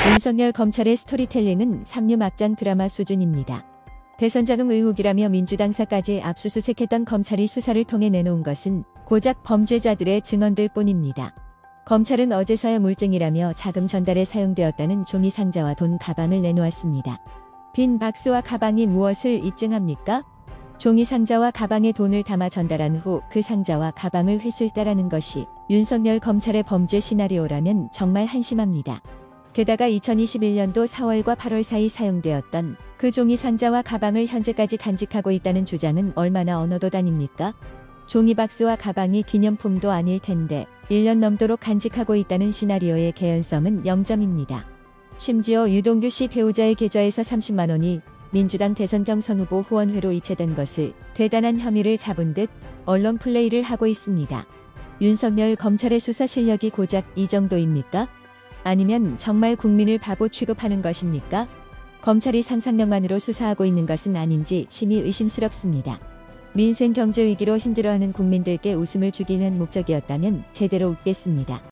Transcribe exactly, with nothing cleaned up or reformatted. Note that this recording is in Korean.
윤석열 검찰의 스토리텔링은 삼류 막장 드라마 수준입니다. 대선 자금 의혹이라며 민주당사까지 압수수색했던 검찰이 수사를 통해 내놓은 것은 고작 범죄자들의 증언들 뿐입니다. 검찰은 어제서야 물증이라며 자금 전달에 사용되었다는 종이 상자와 돈 가방을 내놓았습니다. 빈 박스와 가방이 무엇을 입증합니까? 종이 상자와 가방에 돈을 담아 전달한 후 그 상자와 가방을 회수했다라는 것이 윤석열 검찰의 범죄 시나리오라면 정말 한심합니다. 게다가 이천이십일 년도 사월과 팔월 사이 사용되었던 그 종이 상자와 가방을 현재까지 간직하고 있다는 주장은 얼마나 언어도단입니까? 종이 박스와 가방이 기념품도 아닐 텐데 일 년 넘도록 간직하고 있다는 시나리오의 개연성은 영 점입니다. 심지어 유동규 씨 배우자의 계좌에서 삼십만 원이 민주당 대선 경선 후보 후원회로 이체된 것을 대단한 혐의를 잡은 듯 언론 플레이를 하고 있습니다. 윤석열 검찰의 수사 실력이 고작 이 정도입니까? 아니면 정말 국민을 바보 취급하는 것입니까? 검찰이 상상력만으로 수사하고 있는 것은 아닌지 심히 의심스럽습니다. 민생 경제 위기로 힘들어하는 국민들께 웃음을 주기 위한 목적이었다면 제대로 웃겠습니다.